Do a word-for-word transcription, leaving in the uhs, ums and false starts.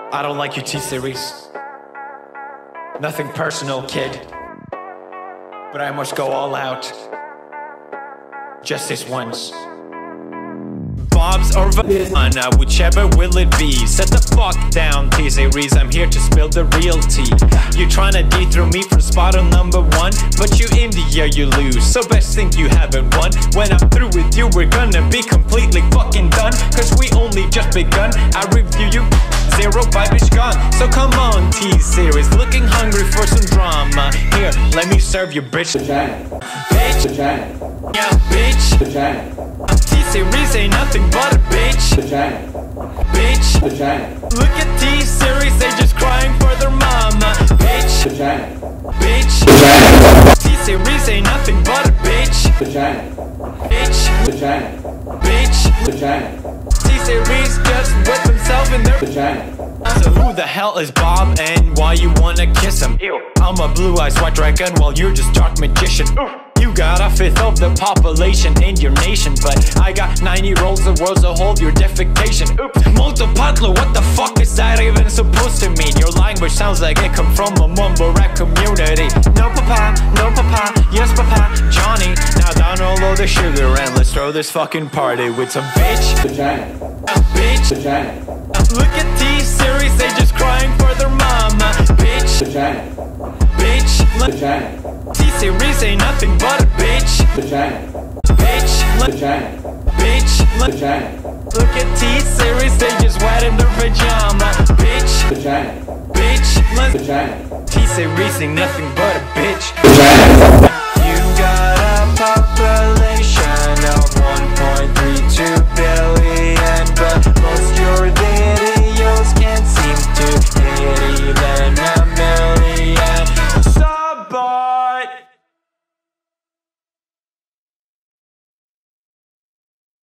I don't like your T-Series. Nothing personal, kid. But I must go all out. Just this once. Bob's or vagina, whichever will it be. Set the fuck down, T-Series, I'm here to spill the real tea. You tryna dethrone me from spot on number one, but you in the year you lose, so best think you haven't won. When I'm through with you, we're gonna be completely fucking done, cause we only just begun. I review you, zero vibe is gone. So come on, T-Series, looking hungry for some drama. Here, let me serve you, bitch. Vagina. Bitch. Vagina. Yeah, bitch. Vagina. T-Series ain't nothing but a bitch. Vagina. Bitch. Vagina. Look at T-Series, they just crying for their mama. Bitch. Vagina. Bitch. Vagina. T-Series ain't nothing but a bitch. Vagina. Bitch. Vagina. Bitch. Vagina. T-Series just wet themselves in their Vagina. So who the hell is Bob and why you wanna kiss him? Ew. I'm a blue-eyed white dragon while you're just dark magician. Ooh. You got a fifth of the population in your nation, but I got ninety rolls of worlds to hold your defecation. Oops. Multipatlo, what the fuck is that even supposed to mean? Your language sounds like it come from a mumble rap community. No papa, no papa, yes papa, Johnny. Now download the sugar and let's throw this fucking party with some bitch. Vagina. Uh, bitch. Vagina. Look at T-Series, they just crying for their mama. Bitch. Vagina. Bitch. Vagina. T-Series ain't nothing but a bitch. Vagina. Bitch. Vagina. Bitch. Vagina. Look at T-Series, they just wet in their pajama. Bitch. Vagina. Bitch. Vagina. T-Series ain't nothing but a bitch.